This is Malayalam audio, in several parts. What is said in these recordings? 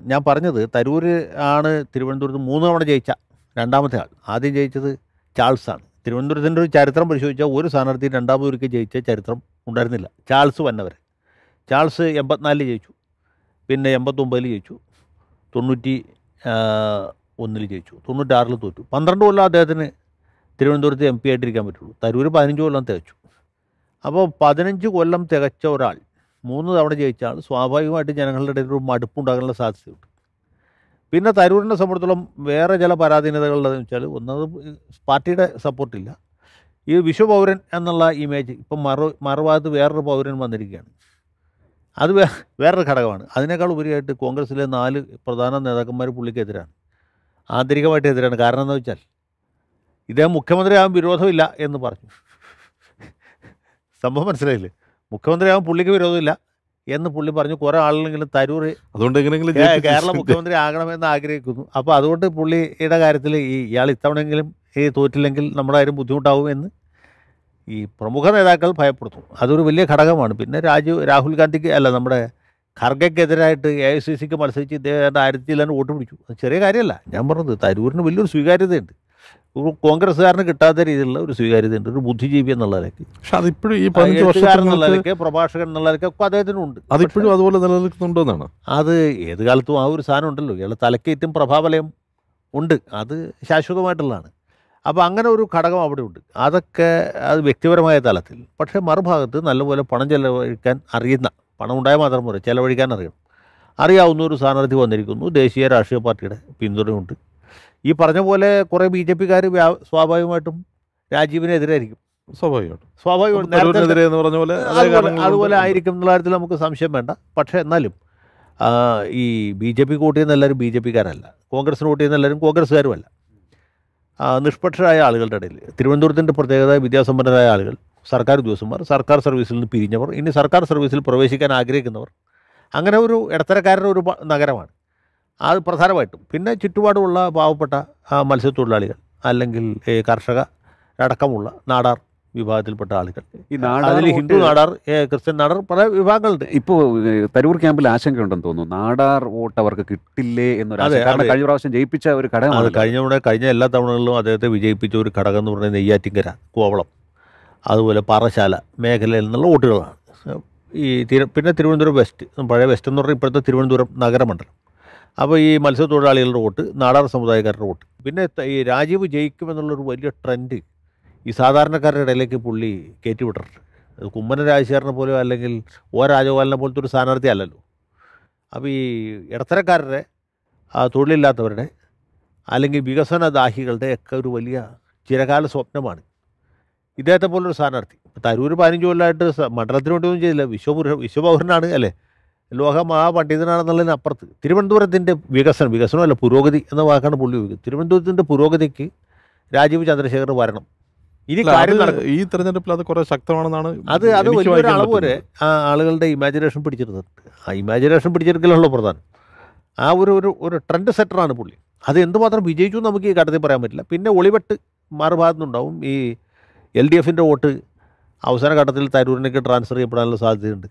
ഞാൻ പറഞ്ഞത് തരൂർ ആണ് തിരുവനന്തപുരത്ത് 3 തവണ ജയിച്ച രണ്ടാമത്തെ ആൾ. ആദ്യം ജയിച്ചത് ചാൾസാണ്. തിരുവനന്തപുരത്തിൻ്റെ ഒരു ചരിത്രം പരിശോധിച്ചാൽ ഒരു സ്ഥാനാർത്ഥി രണ്ടാമതൊരിക്കൽ ജയിച്ച ചരിത്രം ഉണ്ടായിരുന്നില്ല. ചാൾസ് വന്നവർ. ചാൾസ് 84 ജയിച്ചു, പിന്നെ 89 ജയിച്ചു, 91 ജയിച്ചു, 96 തോറ്റു. 12 കൊല്ലം അദ്ദേഹത്തിന് തിരുവനന്തപുരത്ത് MP ആയിട്ടിരിക്കാൻ പറ്റുള്ളൂ. തരൂർ 15 കൊല്ലം തികച്ചു. അപ്പോൾ 15 കൊല്ലം തികച്ച ഒരാൾ 3 തവണ ജയിച്ച ആൾ സ്വാഭാവികമായിട്ട് ജനങ്ങളുടെ ഇടയിൽ ഒരു മടുപ്പുണ്ടാകാനുള്ള സാധ്യതയുണ്ട്. പിന്നെ തരൂരിനെ സംബന്ധിച്ചിടത്തോളം വേറെ ചില പരാധീനതകളുള്ളതെന്ന് വെച്ചാൽ, ഒന്നത് പാർട്ടിയുടെ സപ്പോർട്ടില്ല. ഈ വിശ്വപൗരൻ എന്നുള്ള ഇമേജ് ഇപ്പം മറുഭാഗത്ത് വേറൊരു പൗരൻ വന്നിരിക്കുകയാണ്. അത് വേറൊരു ഘടകമാണ്. അതിനേക്കാൾ ഉപരിയായിട്ട് കോൺഗ്രസ്സിലെ 4 പ്രധാന നേതാക്കന്മാർ പുള്ളിക്കെതിരാണ്, ആന്തരികമായിട്ട് എതിരാണ്. കാരണം എന്താ വെച്ചാൽ ഇദ്ദേഹം മുഖ്യമന്ത്രിയാകാൻ വിരോധമില്ല എന്ന് പറഞ്ഞു. സംഭവം മനസ്സിലായില്ലേ? മുഖ്യമന്ത്രിയാകാൻ പുള്ളിക്ക് വിരോധമില്ല എന്ന് പുള്ളി പറഞ്ഞു. കുറേ ആളുകളെങ്കിലും തരൂർ അതുകൊണ്ട് എങ്ങനെയെങ്കിലും കേരള മുഖ്യമന്ത്രി ആകണമെന്ന് ആഗ്രഹിക്കുന്നു. അപ്പോൾ അതുകൊണ്ട് പുള്ളിയുടെ കാര്യത്തിൽ ഇയാൾ ഇത്തവണയെങ്കിലും തോറ്റില്ലെങ്കിൽ നമ്മുടെ കാര്യം ബുദ്ധിമുട്ടാവും എന്ന് ഈ പ്രമുഖ നേതാക്കൾ ഭയപ്പെടുത്തും. അതൊരു വലിയ ഘടകമാണ്. പിന്നെ രാഹുൽ ഗാന്ധിക്ക് നമ്മുടെ ഖർഗയ്ക്കെതിരായിട്ട് AICCക്ക് മത്സരിച്ച് ഇദ്ദേഹം 1000 വോട്ട് പിടിച്ചു. അത് ചെറിയ കാര്യമല്ല. ഞാൻ പറഞ്ഞത് തരൂരിന് വലിയൊരു സ്വീകാര്യതയുണ്ട്. കോൺഗ്രസ്സുകാരന് കിട്ടാത്ത രീതിയിലുള്ള ഒരു സ്വീകാര്യതയുണ്ട്, ഒരു ബുദ്ധിജീവി എന്നുള്ള നിലയ്ക്ക്. പക്ഷെ അതിപ്പോഴും ഈ 15 വർഷത്തിനുള്ളിൽ പ്രഭാഷകൻ എന്നുള്ള നിലയ്ക്കൊക്കെ അദ്ദേഹത്തിനുണ്ട്. അതിപ്പോഴും അതുപോലെ നിലനിൽക്കുന്നുണ്ടോ എന്നാണ്. അത് ഏത് കാലത്തും ആ ഒരു സാധനം ഉണ്ടല്ലോ. ഇയാളെ തലക്കേറ്റും പ്രഭാവലയം ഉണ്ട്, അത് ശാശ്വതമായിട്ടുള്ളതാണ്. അപ്പോൾ അങ്ങനെ ഒരു ഘടകം അവിടെ ഉണ്ട്. അതൊക്കെ അത് വ്യക്തിപരമായ തലത്തിൽ. പക്ഷേ മറുഭാഗത്ത് നല്ലപോലെ പണം ചെലവഴിക്കാൻ അറിയുന്ന, പണം ഉണ്ടായാൽ മാത്രം പോരെ, ചെലവഴിക്കാൻ അറിയാവുന്ന ഒരു സ്ഥാനാർത്ഥി വന്നിരിക്കുന്നു. ദേശീയ രാഷ്ട്രീയ പാർട്ടിയുടെ പിന്തുണയുണ്ട്. ഈ പറഞ്ഞ പോലെ കുറേ BJPക്കാർ സ്വാഭാവികമായിട്ടും രാജീവിനെതിരായിരിക്കും. അതുപോലെ ആയിരിക്കും എന്നുള്ള കാര്യത്തിൽ നമുക്ക് സംശയം വേണ്ട. പക്ഷേ എന്നാലും ഈ BJPക്ക് വോട്ട് ചെയ്യുന്ന എല്ലാവരും BJPക്കാരല്ല, കോൺഗ്രസ്സിന് വോട്ട് ചെയ്യുന്ന എല്ലാവരും കോൺഗ്രസ്സുകാരുമല്ല. നിഷ്പക്ഷരായ ആളുകളുടെ ഇടയിൽ തിരുവനന്തപുരത്തിൻ്റെ പ്രത്യേകത വിദ്യാസമ്പന്നരായ ആളുകൾ, സർക്കാർ ഉദ്യോഗസ്ഥന്മാർ, സർക്കാർ സർവീസിൽ നിന്ന് പിരിഞ്ഞവർ, ഇനി സർക്കാർ സർവീസിൽ പ്രവേശിക്കാൻ ആഗ്രഹിക്കുന്നവർ, അങ്ങനെ ഒരു ഇടത്തരക്കാരുടെ ഒരു നഗരമാണ് അത് പ്രധാനമായിട്ടും. പിന്നെ ചുറ്റുപാടുമുള്ള പാവപ്പെട്ട മത്സ്യത്തൊഴിലാളികൾ അല്ലെങ്കിൽ കർഷക അടക്കമുള്ള നാടാർ വിഭാഗത്തിൽപ്പെട്ട ആളുകൾ. ഈ നാടാർ, അതിൽ ഹിന്ദു നാടാർ, ക്രിസ്ത്യൻ നാടാർ, പല വിഭാഗങ്ങളുണ്ട്. ഇപ്പോൾ തരൂർ ക്യാമ്പിൽ ആശങ്കയുണ്ടെന്ന് തോന്നുന്നു. നാടാർ വോട്ട് അവർക്ക് കിട്ടില്ലേ എന്നൊരു കഴിഞ്ഞ പ്രാവശ്യം ജയിപ്പിച്ച ഒരു ഘടകം. അത് കഴിഞ്ഞ എല്ലാ തവണകളിലും അദ്ദേഹത്തെ വിജയിപ്പിച്ച ഒരു ഘടകം എന്ന് പറയുന്നത് നെയ്യാറ്റിൻകര, കോവളം, അതുപോലെ പാറശാല മേഖലയിൽ നിന്നുള്ള വോട്ടുകളാണ്. ഈ പിന്നെ തിരുവനന്തപുരം വെസ്റ്റ്, പഴയ വെസ്റ്റ് എന്ന് പറഞ്ഞാൽ ഇപ്പോഴത്തെ തിരുവനന്തപുരം നഗരമണ്ഡലം. അപ്പോൾ ഈ മത്സ്യത്തൊഴിലാളികളുടെ വോട്ട്, നാടാർ സമുദായക്കാരുടെ വോട്ട്. പിന്നെ ഈ രാജീവ് ജയിക്കുമെന്നുള്ളൊരു വലിയ ട്രെൻഡ് ഈ സാധാരണക്കാരുടെ ഇടയിലേക്ക് പുള്ളി കയറ്റിവിട്ടിട്ടുണ്ട്. അത് കുമ്മന രാജശേഖരനെ പോലെയോ അല്ലെങ്കിൽ രാജഗോപാലിനെ പോലത്തെ ഒരു സ്ഥാനാർത്ഥി അല്ലല്ലോ. അപ്പോൾ ഈ ഇടത്തരക്കാരുടെ, തൊഴിലില്ലാത്തവരുടെ അല്ലെങ്കിൽ വികസനദാഹികളുടെ ഒക്കെ ഒരു വലിയ ചിരകാല സ്വപ്നമാണ് ഇദ്ദേഹത്തെ പോലൊരു സ്ഥാനാർത്ഥി. തരൂർ 15 കൊല്ലമായിട്ട് മണ്ഡലത്തിന് വേണ്ടിയൊന്നും ചെയ്തില്ല. വിശ്വപൗരനാണ്, അല്ലേ, ലോക മഹാപണ്ഡിതനാണെന്നുള്ളതിന് അപ്പുറത്ത് തിരുവനന്തപുരത്തിൻ്റെ വികസനമല്ല പുരോഗതി എന്ന വാക്കാണ് പുള്ളി ഉപയോഗിക്കുന്നത്. തിരുവനന്തപുരത്തിൻ്റെ പുരോഗതിക്ക് രാജീവ് ചന്ദ്രശേഖർ വരണം. ഇനി കാര്യം ഈ തെരഞ്ഞെടുപ്പിൽ അത് കുറേ ശക്തമാണെന്നാണ്. അത് വലിയൊരു അളവ് വരെ ആളുകളുടെ ഇമാജിനേഷൻ പിടിച്ചെടുത്തിട്ടുണ്ട്. ആ ഇമാജിനേഷൻ പിടിച്ചെടുക്കലാണല്ലോ പ്രധാനം. ആ ഒരു ട്രെൻഡ് സെറ്ററാണ് പുള്ളി. അത് എന്തുമാത്രം വിജയിച്ചു നമുക്ക് ഈ ഘട്ടത്തിൽ പറയാൻ പറ്റില്ല. പിന്നെ ഒളിവെട്ട് മറുഭാഗത്തുനിന്നുണ്ടാവും. ഈ LDFൻ്റെ വോട്ട് അവസാന ഘട്ടത്തിൽ തരൂരിനേക്ക് ട്രാൻസ്ഫർ ചെയ്യപ്പെടാനുള്ള സാധ്യതയുണ്ട്.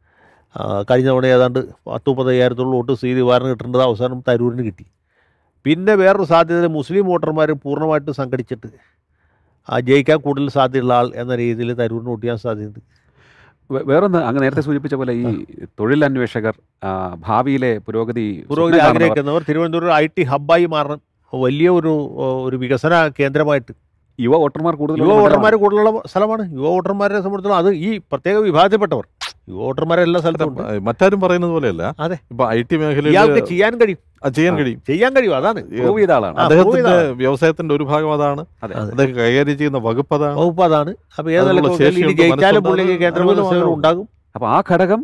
കഴിഞ്ഞ തവണ ഏതാണ്ട് 10-35,000 വോട്ട് സി ദിവാറിന് കിട്ടേണ്ടത് അവസാനം തരൂരിന് കിട്ടി. പിന്നെ വേറൊരു സാധ്യത മുസ്ലിം വോട്ടർമാർ പൂർണ്ണമായിട്ട് സംഘടിച്ചിട്ട് ജയിക്കാൻ കൂടുതൽ സാധ്യതയുള്ള ആൾ എന്ന രീതിയിൽ തരൂരിന് വോട്ട് ചെയ്യാൻ സാധ്യതയുണ്ട്. വേറൊന്ന്, അങ്ങ് നേരത്തെ സൂചിപ്പിച്ച പോലെ ഈ തൊഴിലന്വേഷകർ, ഭാവിയിലെ പുരോഗതി ആഗ്രഹിക്കുന്നവർ തിരുവനന്തപുരം IT ഹബ്ബായി മാറണം, വലിയ ഒരു വികസന കേന്ദ്രമായിട്ട്. യുവ വോട്ടർമാർ കൂടുതലുള്ള സ്ഥലമാണ്. യുവ വോട്ടർമാരെ സംബന്ധിച്ചിടത്തോളം അത് ഈ പ്രത്യേക വിഭാഗത്തിൽപ്പെട്ടവർ യുവ വോട്ടർമാരെ എല്ലാ സ്ഥലത്തും മറ്റാരും പറയുന്നത് പോലെയല്ല. അതെ, ഇപ്പൊ IT മേഖലയിൽ ചെയ്യാൻ കഴിയും. അതാണ് അദ്ദേഹത്തിന്റെ വ്യവസായത്തിന്റെ ഒരു ഭാഗം അതാണ്. അദ്ദേഹം കൈകാര്യം ചെയ്യുന്ന വകുപ്പ് അതാണ്. അപ്പൊ ജയിച്ചാലും പുള്ളിക്ക് കേന്ദ്ര ഉണ്ടാകും. അപ്പൊ ആ ഘടകം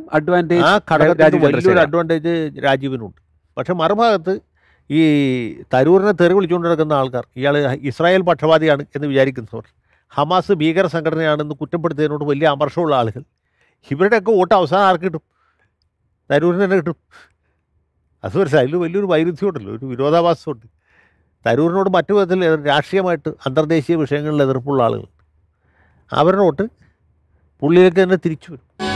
വലിയൊരു അഡ്വാൻറ്റേജ് രാജീവിനുണ്ട്. പക്ഷെ മറുഭാഗത്ത് ഈ തരൂരിനെ തെറി വിളിച്ചുകൊണ്ട് നടക്കുന്ന ആൾക്കാർ, ഇയാൾ ഇസ്രായേൽ പക്ഷപാതിയാണ് എന്ന് വിചാരിക്കുന്നവർ, ഹമാസ് ഭീകര സംഘടനയാണെന്ന് കുറ്റപ്പെടുത്തിയതിനോട് വലിയ അമർഷമുള്ള ആളുകൾ, ഇവരുടെയൊക്കെ വോട്ട് അവസാനം ആർക്ക് കിട്ടും? തരൂരിന് തന്നെ കിട്ടും. അത് അതിൽ വലിയൊരു വൈരുദ്ധ്യമുണ്ടല്ലോ, ഒരു വിരോധാഭാസമുണ്ട്. തരൂരിനോട് മറ്റു വിധത്തിൽ രാഷ്ട്രീയമായിട്ട് അന്തർദേശീയ വിഷയങ്ങളിൽ എതിർപ്പുള്ള ആളുകൾ, അവരുടെ വോട്ട് പുള്ളിയിലേക്ക് തന്നെ തിരിച്ചു വരും.